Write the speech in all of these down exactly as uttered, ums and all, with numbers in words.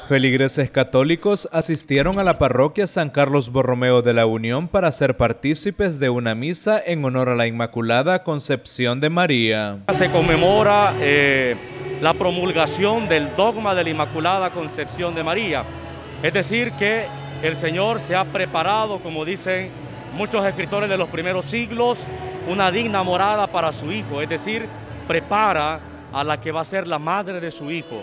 Feligreses católicos asistieron a la parroquia San Carlos Borromeo de la Unión para ser partícipes de una misa en honor a la Inmaculada Concepción de María. Se conmemora eh, la promulgación del dogma de la Inmaculada Concepción de María, es decir que el Señor se ha preparado, como dicen muchos escritores de los primeros siglos, una digna morada para su Hijo, es decir, prepara a la que va a ser la madre de su Hijo.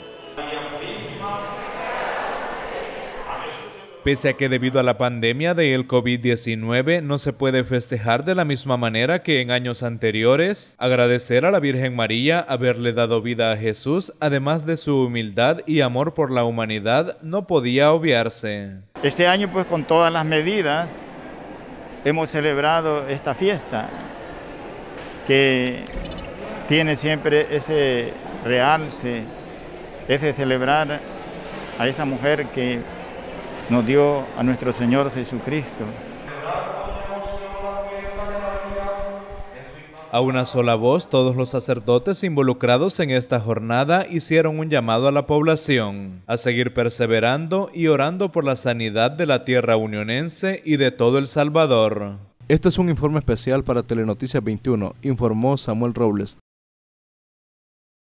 Pese a que debido a la pandemia del COVID diecinueve no se puede festejar de la misma manera que en años anteriores, agradecer a la Virgen María haberle dado vida a Jesús, además de su humildad y amor por la humanidad, no podía obviarse. Este año, pues, con todas las medidas, hemos celebrado esta fiesta que tiene siempre ese realce, ese celebrar a esa mujer que nos dio a nuestro Señor Jesucristo. A una sola voz, todos los sacerdotes involucrados en esta jornada hicieron un llamado a la población a seguir perseverando y orando por la sanidad de la tierra unionense y de todo El Salvador. Este es un informe especial para Telenoticias veintiuno, informó Samuel Robles.